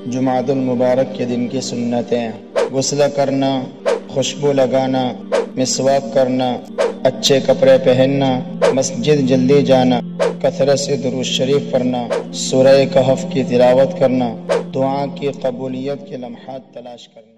जुमादुल मुबारक के दिन की सुन्नतें। गुस्ल करना, खुशबू लगाना, मिसवाक करना, अच्छे कपड़े पहनना, मस्जिद जल्दी जाना, कसरत से दुरूद शरीफ पढ़ना, सूरह कहफ की तिलावत करना, दुआ की कबूलियत के लम्हात तलाश करना।